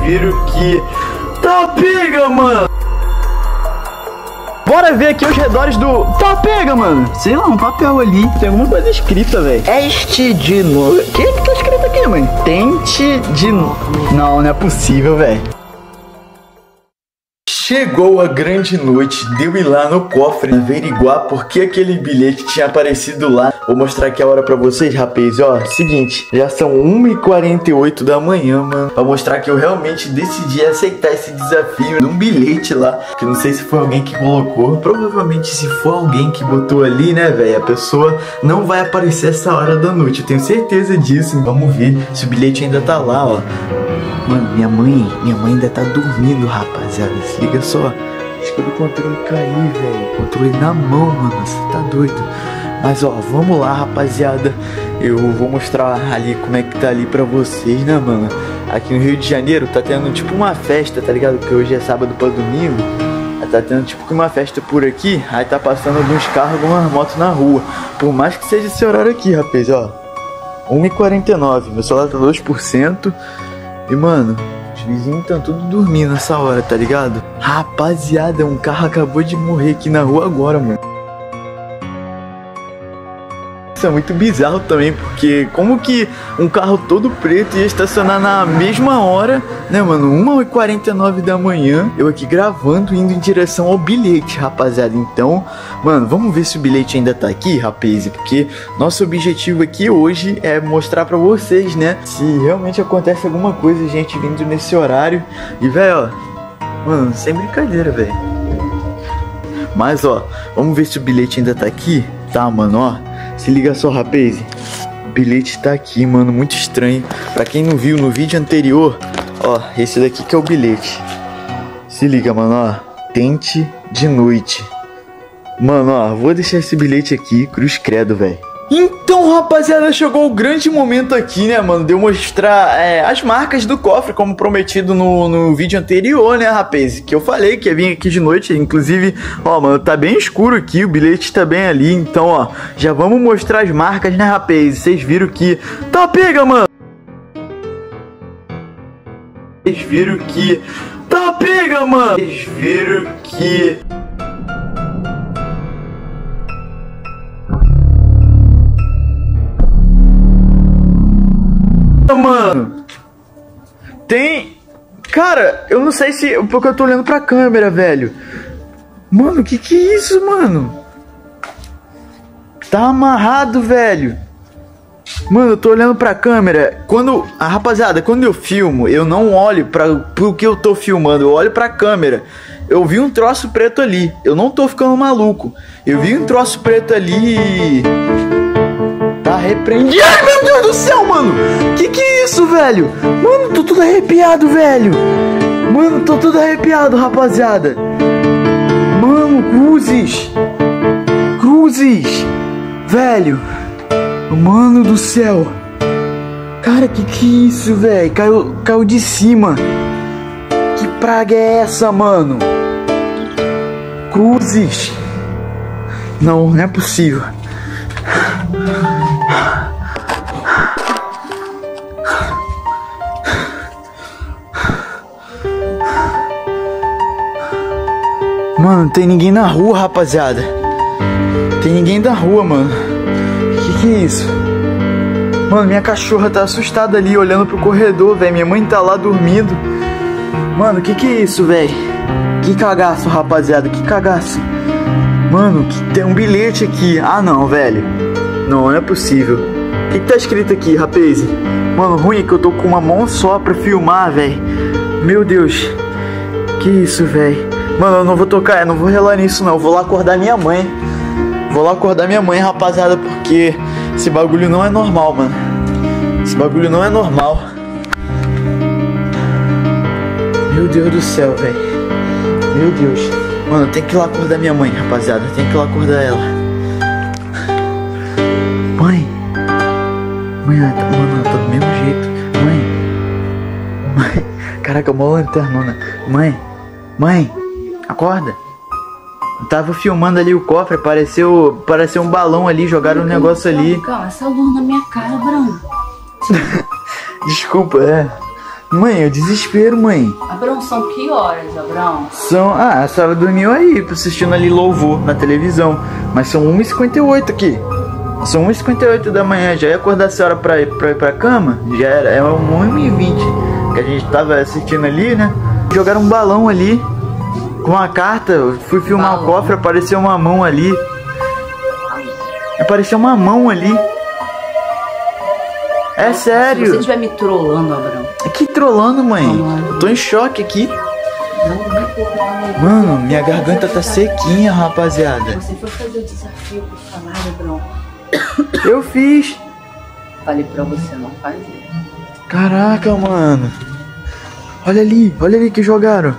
viram que tá pega, mano. Bora ver aqui os redores do... Tá pega, mano. Sei lá, um papel ali. Tem alguma coisa escrita, velho. Este de novo. O que tá escrito aqui, mano? Tente de... Não é possível, velho. Chegou a grande noite, deu ir lá no cofre averiguar por que aquele bilhete tinha aparecido lá. Vou mostrar aqui a hora pra vocês, rapaz. Ó, seguinte, já são 1h48 da manhã, mano. Pra mostrar que eu realmente decidi aceitar esse desafio num bilhete lá, que não sei se foi alguém que colocou. Provavelmente se for alguém que botou ali, né, velho, a pessoa não vai aparecer essa hora da noite. Eu tenho certeza disso. Vamos ver se o bilhete ainda tá lá, ó. Mano, minha mãe ainda tá dormindo, rapaziada. Se liga só. Acho que o controle cair, velho. Controle na mão, mano. Você tá doido. Mas, ó, vamos lá, rapaziada. Eu vou mostrar ali como é que tá ali pra vocês, né, mano? Aqui no Rio de Janeiro tá tendo tipo uma festa, tá ligado? Porque hoje é sábado pra domingo. Tá tendo tipo uma festa por aqui. Aí tá passando alguns carros, algumas motos na rua. Por mais que seja esse horário aqui, rapaz, ó. 1h49. Meu celular tá 2%. E, mano, os vizinhos estão tudo dormindo nessa hora, tá ligado? Rapaziada, um carro acabou de morrer aqui na rua agora, mano. Isso é muito bizarro também, porque como que um carro todo preto ia estacionar na mesma hora, né, mano? 1h49 da manhã, eu aqui gravando, indo em direção ao bilhete, rapaziada. Então, mano, vamos ver se o bilhete ainda tá aqui, rapaz, porque nosso objetivo aqui hoje é mostrar pra vocês, né, se realmente acontece alguma coisa, gente, vindo nesse horário. E, velho, ó, mano, sem brincadeira, velho. Mas, ó, vamos ver se o bilhete ainda tá aqui. Tá, mano, ó. Se liga só, rapaz. O bilhete tá aqui, mano. Muito estranho. Pra quem não viu no vídeo anterior, ó, esse daqui que é o bilhete. Se liga, mano, ó. Tente de noite. Mano, ó, vou deixar esse bilhete aqui. Cruz credo, velho. Então, rapaziada, chegou o grande momento aqui, né, mano, de eu mostrar as marcas do cofre, como prometido no vídeo anterior, né, rapaz, que eu falei que ia vir aqui de noite. Inclusive, ó, mano, tá bem escuro aqui, o bilhete tá bem ali. Então, ó, já vamos mostrar as marcas, né, rapaz. Vocês viram que tá pega, mano. Vocês viram que tá pega, mano. Vocês viram que... Mano, tem... Cara, eu não sei se... Porque eu tô olhando pra câmera, velho. Mano, que é isso, mano? Tá amarrado, velho. Mano, eu tô olhando pra câmera. Quando... rapaziada, quando eu filmo, eu não olho pro que eu tô filmando. Eu olho pra câmera. Eu vi um troço preto ali. Eu não tô ficando maluco. Eu vi um troço preto ali e... Tá repreendido. Ai, meu Deus do céu, mano. Que é isso, velho? Mano, tô tudo arrepiado, velho. Mano, tô tudo arrepiado, rapaziada. Mano, cruzes. Cruzes. Velho. Mano do céu. Cara, que é isso, velho? Caiu de cima. Que praga é essa, mano? Cruzes. Não é possível. Mano, tem ninguém na rua, rapaziada. Tem ninguém da rua, mano. Que é isso? Mano, minha cachorra tá assustada ali, olhando pro corredor, velho. Minha mãe tá lá dormindo. Mano, que é isso, velho? Que cagaço, rapaziada. Que cagaço. Mano, tem um bilhete aqui. Ah, não, velho. Não é possível. O que tá escrito aqui, rapaz? Mano, ruim é que eu tô com uma mão só pra filmar, velho. Meu Deus. Que isso, velho? Mano, eu não vou tocar, eu não vou relar nisso, não. Eu vou lá acordar minha mãe. Vou lá acordar minha mãe, rapaziada, porque esse bagulho não é normal, mano. Esse bagulho não é normal. Meu Deus do céu, velho. Meu Deus. Mano, tem que ir lá acordar minha mãe, rapaziada. Tem que ir lá acordar ela. Mãe. Mãe, ela tá do mesmo jeito. Mãe. Caraca, mó lanternona. Mãe. Acorda. Eu tava filmando ali o cofre, pareceu um balão ali, jogaram um negócio ali. Calma, essa luz na minha cara, Bruno. Desculpa, Mãe, é desespero, mãe. Abrão, são que horas, Abrão? A senhora dormiu aí, assistindo ali louvor na televisão. Mas são 1h58 aqui. São 1h58 da manhã. Já ia acordar a senhora pra ir pra cama? Já era, é 1h20 que a gente tava assistindo ali, né? Jogaram um balão ali com a carta. Eu fui filmar o cofre, apareceu uma mão ali. Apareceu uma mão ali. É sério. Se você estiver me trollando, Abrão. Que trollando, mãe? Eu tô em choque aqui. Mano, minha garganta tá sequinha, rapaziada. Você foi fazer o desafio pro salário, Abrão. Eu fiz. Falei pra você não fazer. Caraca, mano. Olha ali que jogaram.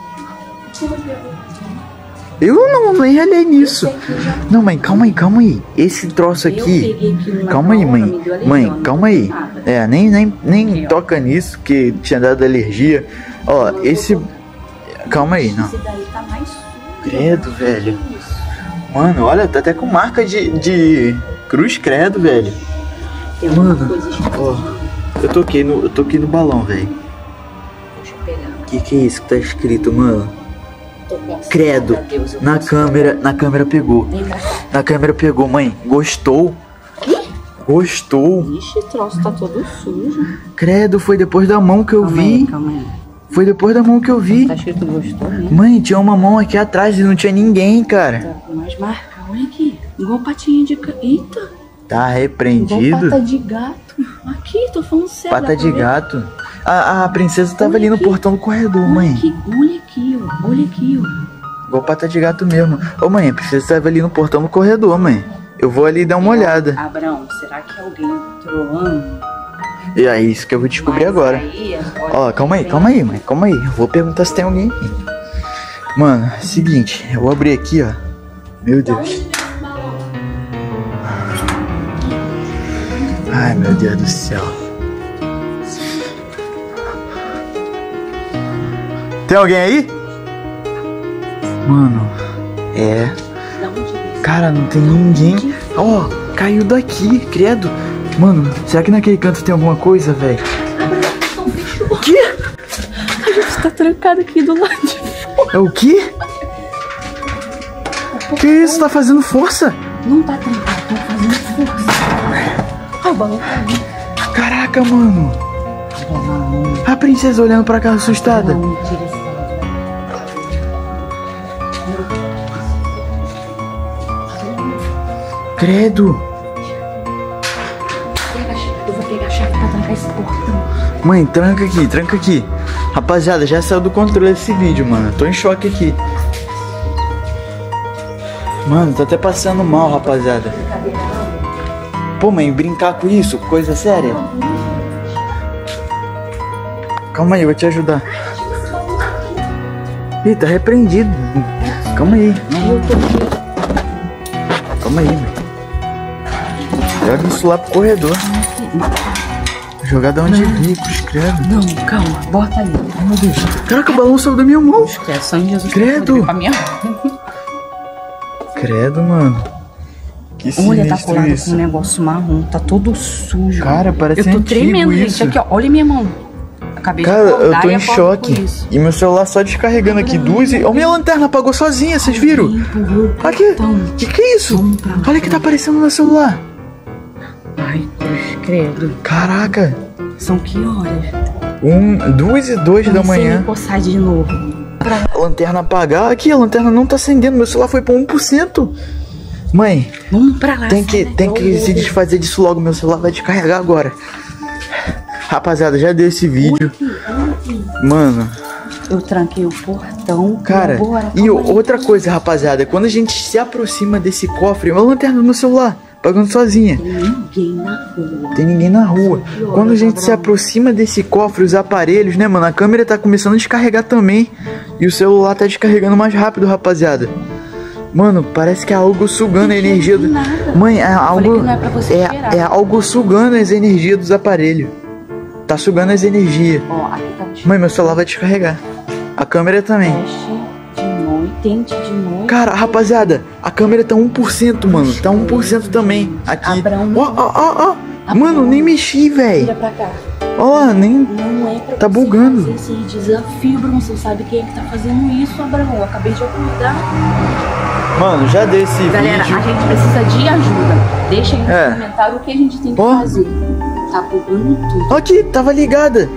Eu nem olhei nisso. Não, mãe, calma aí. Esse troço aqui. Calma aí, mãe. Mãe, calma aí. É, nem toca nisso, que tinha dado alergia. Ó, esse. Calma aí, não. Esse daí tá mais sujo. Credo, velho. Mano, olha, tá até com marca de cruz, credo, velho. Mano, ó. Eu toquei no balão, velho. Deixa eu pegar. Que é isso que tá escrito, mano? Credo. Na câmera pegou. Na câmera pegou, mãe. Gostou? Gostou? Ixi, o troço tá todo sujo. Credo, foi depois da mão que eu vi. Calma aí. Foi depois da mão que eu vi. Tá escrito gostou, né? Mãe, tinha uma mão aqui atrás e não tinha ninguém, cara. Tá com mais marca. Olha aqui. Igual patinha de... Eita. Tá repreendido? Igual pata de gato. Aqui, tô falando sério. Pata de gato. A princesa tava ali no portão do corredor, mãe. Olha aqui, ó. Olha aqui, ó. Igual pata de gato mesmo. Ô, mãe, a princesa tava ali no portão do corredor, mãe. Eu vou ali dar uma olhada. Abrão, será que alguém trollando? E é isso que eu vou descobrir agora. Ó, calma aí, mãe. Calma aí. Eu vou perguntar se tem alguém aqui. Mano, seguinte. Eu vou abrir aqui, ó. Meu Deus. Ai, meu Deus do céu. Tem alguém aí? Mano, cara, não tem ninguém. Ó, caiu daqui, credo. Mano, será que naquele canto tem alguma coisa, velho? O quê? A gente tá trancado aqui do lado de fora. É o quê? Que isso? Tá fazendo força? Não tá trancado, tá fazendo força. Olha o balão caiu. Caraca, mano. A princesa olhando pra cá assustada. Não, tira esse balão. Credo. Eu vou pegar a chave pra trancar esse portão. Mãe, tranca aqui. Rapaziada, já saiu do controle esse vídeo, mano. Tô em choque aqui. Mano, tô até passando mal, rapaziada. Pô, mãe, brincar com isso? Coisa séria? Calma aí, eu vou te ajudar. Ih, tá repreendido. Calma aí. Calma aí, mãe. Joga isso lá pro corredor. Jogar da onde vi, credo. Não, calma, bota ali. Ai, meu Deus. Caraca, o balão saiu da minha mão. É só em Jesus. Credo. Com a minha... Credo, mano. Que Olha, tá sinistro colado isso. com um negócio marrom, tá todo sujo. Cara, parece eu tô antigo tremendo, isso. gente. Aqui, ó, olha minha mão. Acabei Cara, de acordar eu tô e em acordo choque. com isso. E meu celular só descarregando aqui duas e... Ó, minha lanterna apagou sozinha, vocês viram? Aqui. Que é isso? Olha o que tá aparecendo no meu celular. Ai, Deus, credo. Caraca. São que horas? 2h02 da manhã. Me coçar de novo. A lanterna apagar. Aqui, a lanterna não tá acendendo. Meu celular foi pra 1%. Mãe, Vamos pra lá. tem que se desfazer disso logo. Meu celular vai descarregar agora. Rapaziada, já deu esse vídeo. Mano, Eu tranquei o portão. cara, agora, e outra coisa, rapaziada. Quando a gente se aproxima desse cofre, uma lanterna no meu celular, apagando sozinha. Tem ninguém na rua. Quando a gente se aproxima desse cofre, os aparelhos, né, mano? A câmera tá começando a descarregar também. E o celular tá descarregando mais rápido, rapaziada. Mano, parece que é algo sugando a energia do... Mãe, é algo... É algo sugando as energias dos aparelhos. Tá sugando as energias. Ó, aqui tá... Mãe, meu celular vai descarregar. A câmera também. Tente de noite. Cara, rapaziada, a câmera tá 1%, mano. Tá 1% também. Aqui. Abrão. Ó. Mano, nem mexi, velho. Vira pra cá. Ó, nem... Não é pra Tá você bugando. fazer esse desafio, Bruno. Você sabe quem é que tá fazendo isso, Abraão. Eu acabei de acordar. Mano, já deu esse Galera, vídeo. a gente precisa de ajuda. Deixa aí no É. comentário o que a gente tem que Ó. fazer. Tá bugando tudo. Ó aqui, tava ligada.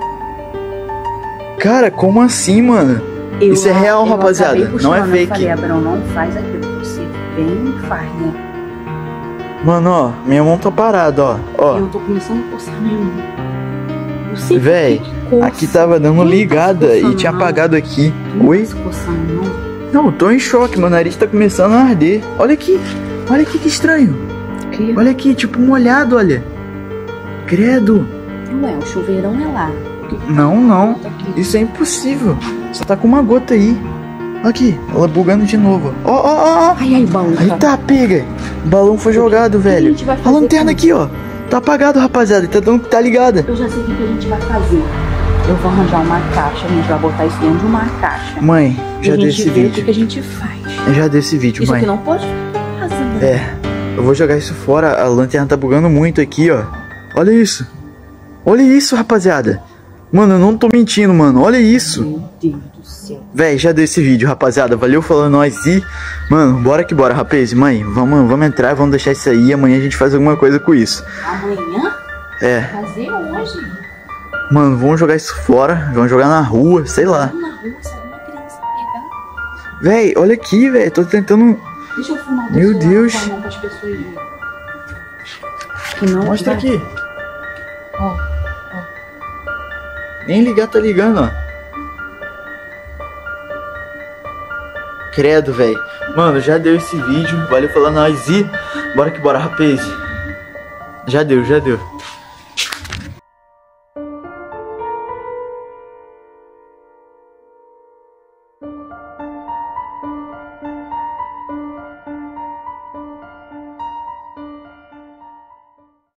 Cara, como assim, mano? Isso é real, rapaziada. acabei Não é puxando, fake. Eu falei, Abraão, não faz aquilo. Você vem e faz, né? Mano, ó, minha mão tá parada, ó. Ó, Eu tô começando a coçar minha mão. Eu sei véi, que coça. aqui tava dando Quem tá ligada se e coçando, tinha não? apagado aqui. Não Oi? tá se coçando, não. Não, eu tô em choque, meu nariz tá começando a arder. Olha aqui que estranho. Que? Olha aqui, tipo molhado, olha. Credo. Ué, o chuveirão é lá. Não, não. Tá aqui. Isso é impossível. Só tá com uma gota aí. Aqui, ela bugando de novo. Ó, ó, ó, ó. Ai, ai, baú. Aí tá, pega. O balão foi jogado, que a velho. gente vai A fazer lanterna com aqui, ó. Tá apagado, rapaziada. Tá dando que tá ligada. Eu já sei o que a gente vai fazer. Eu vou arranjar uma caixa, a gente vai botar isso dentro de uma caixa. Mãe, E já a deu gente esse vê o vídeo. que a gente faz. Já deu esse vídeo, Isso mãe. aqui não pode ficar em casa, né? É, eu vou jogar isso fora. A lanterna tá bugando muito aqui, ó. Olha isso. Olha isso, rapaziada. Mano, eu não tô mentindo, mano. Olha isso. Meu Deus do céu. Véi, já deu esse vídeo, rapaziada. Valeu, falando nós e... Mano, bora que bora, rapaz. Mãe, vamos entrar, vamos deixar isso aí. Amanhã a gente faz alguma coisa com isso. Amanhã? É. Fazer hoje? Mano, vamos jogar isso fora. Vamos jogar na rua, sei lá. Na rua, se alguma criança pegar. Véi, olha aqui, véi. Tô tentando... Deixa eu filmar Meu do celular Deus. com a mão pras pessoas verem. Que não Mostra vai- aqui. Ó, Nem ligar tá ligando, ó. Credo, velho. Mano, já deu esse vídeo. Valeu falando nós e... Bora que bora, rapaz. Já deu, já deu.